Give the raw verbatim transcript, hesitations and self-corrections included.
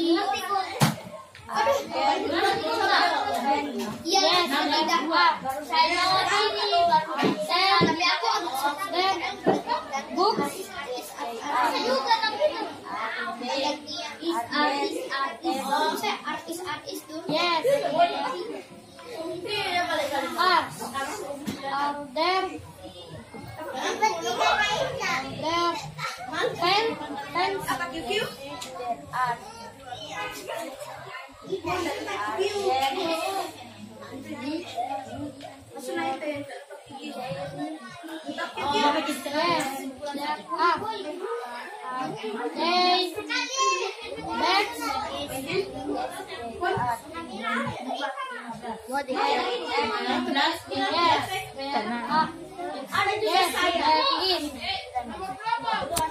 Iya, tidak baru saya ini baru saya tapi aku books juga tapi is artis artis saya artis artis dulu. Yes. Ah, are there there pen pens apa Q Q? Are Yes,